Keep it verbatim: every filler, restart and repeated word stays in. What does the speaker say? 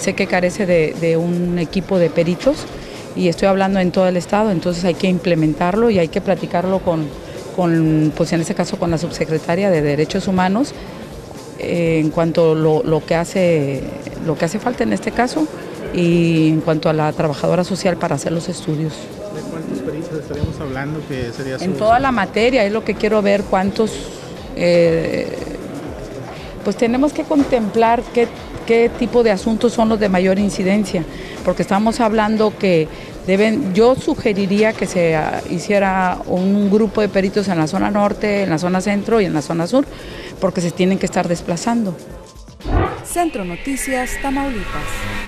sé que carece de, de un equipo de peritos y estoy hablando en todo el estado, entonces hay que implementarlo y hay que platicarlo con, con pues en este caso con la subsecretaria de Derechos Humanos eh, en cuanto a lo, lo, que hace, lo que hace falta en este caso y en cuanto a la trabajadora social para hacer los estudios. ¿De cuántos peritos estaríamos hablando que sería su... En toda la materia, es lo que quiero ver cuántos, eh, pues tenemos que contemplar qué, qué tipo de asuntos son los de mayor incidencia, porque estamos hablando que deben, yo sugeriría que se hiciera un grupo de peritos en la zona norte, en la zona centro y en la zona sur, porque se tienen que estar desplazando. Centro Noticias, Tamaulipas.